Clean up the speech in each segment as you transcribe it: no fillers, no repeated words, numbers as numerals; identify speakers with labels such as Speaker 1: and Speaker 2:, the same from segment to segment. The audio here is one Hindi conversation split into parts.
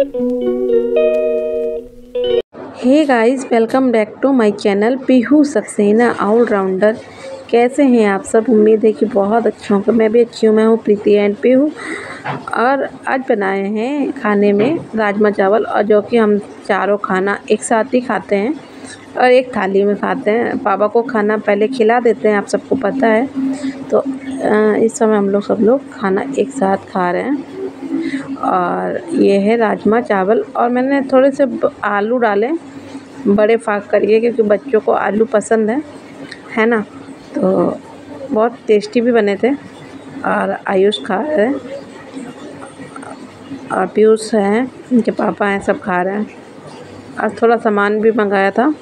Speaker 1: Hey guys, welcome back to my channel Pihu Saxena allrounder. कैसे हैं आप सब? उम्मीद है कि बहुत अच्छे होंगे। मैं भी अच्छी हूँ। मैं हूँ प्रीति एंड पीहू और आज बनाए हैं खाने में राजमा चावल, और जो कि हम चारों खाना एक साथ ही खाते हैं और एक थाली में खाते हैं। पापा को खाना पहले खिला देते हैं, आप सबको पता है। तो इस समय हम लोग सब लोग खाना एक साथ खा रहे हैं। और ये है राजमा चावल, और मैंने थोड़े से आलू डाले बड़े फाक करिए, क्योंकि बच्चों को आलू पसंद है ना। तो बहुत टेस्टी भी बने थे। और आयुष खा रहे हैं और पीयूष हैं, इनके पापा हैं, सब खा रहे हैं। और थोड़ा सामान भी मंगाया था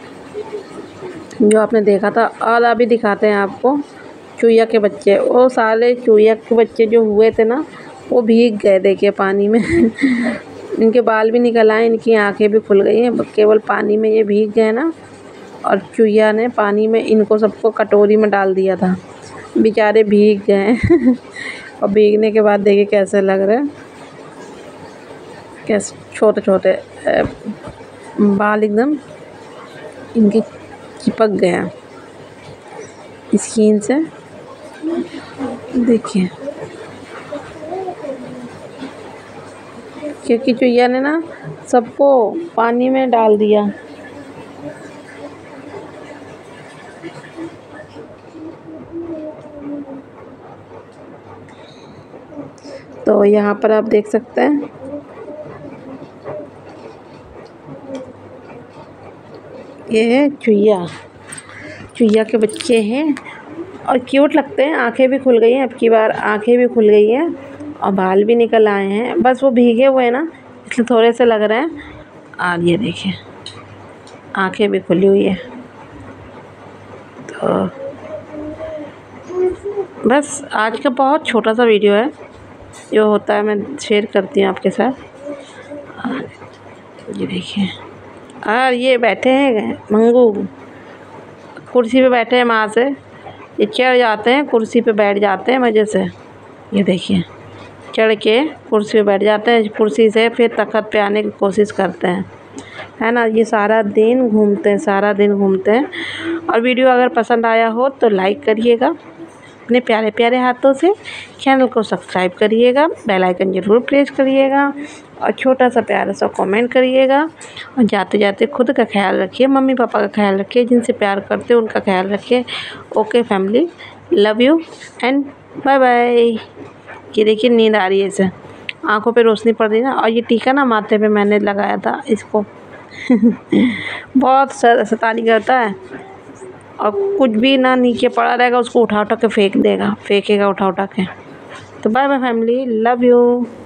Speaker 1: जो आपने देखा था। और अभी दिखाते हैं आपको चूहिया के बच्चे। वो सारे चूहिया के बच्चे जो हुए थे ना, वो भीग गए देखिए पानी में। इनके बाल भी निकल आए, इनकी आंखें भी खुल गई हैं, केवल पानी में ये भीग गए ना। और चूहिया ने पानी में इनको सबको कटोरी में डाल दिया था, बेचारे भीग गए। और भीगने के बाद देखिए कैसे लग रहे हैं, कैसे छोटे छोटे बाल एकदम इनके चिपक गए हैं स्किन से, देखिए। क्योंकि चूहिया ने ना सबको पानी में डाल दिया। तो यहाँ पर आप देख सकते हैं ये है चूहिया के बच्चे हैं और क्यूट लगते हैं। आंखें भी खुल गई हैं, अब की बार आंखें भी खुल गई हैं और बाल भी निकल आए हैं। बस वो भीगे हुए हैं ना, इसलिए थोड़े से लग रहे हैं। और ये देखिए आंखें भी खुली हुई है। तो बस आज का बहुत छोटा सा वीडियो है, जो होता है मैं शेयर करती हूँ आपके साथ। ये देखिए, और ये बैठे हैं मंगू, कुर्सी पे बैठे हैं। वहाँ से ये चढ़ जाते हैं, कुर्सी पे बैठ जाते हैं मज़े से। ये देखिए चढ़ के कुर्सी पे बैठ जाते हैं, कुर्सी से फिर तख़्त पे आने की कोशिश करते हैं, है ना। ये सारा दिन घूमते हैं, सारा दिन घूमते हैं। और वीडियो अगर पसंद आया हो तो लाइक करिएगा अपने प्यारे प्यारे हाथों से, चैनल को सब्सक्राइब करिएगा, बेल आइकन ज़रूर प्रेस करिएगा और छोटा सा प्यारा सा कमेंट करिएगा। और जाते जाते खुद का ख्याल रखिए, मम्मी पापा का ख्याल रखिए, जिनसे प्यार करते हो उनका ख्याल रखिए। Okay family, love you and bye bye. ये देखिए नींद आ रही है इसे, आँखों पे रोशनी पड़ रही ना। और ये टीका ना माथे पे मैंने लगाया था इसको। बहुत शैतानी करता है, और कुछ भी ना नीचे पड़ा रहेगा उसको उठा उठा के फेंकेगा उठा उठा के। तो bye bye family, love you.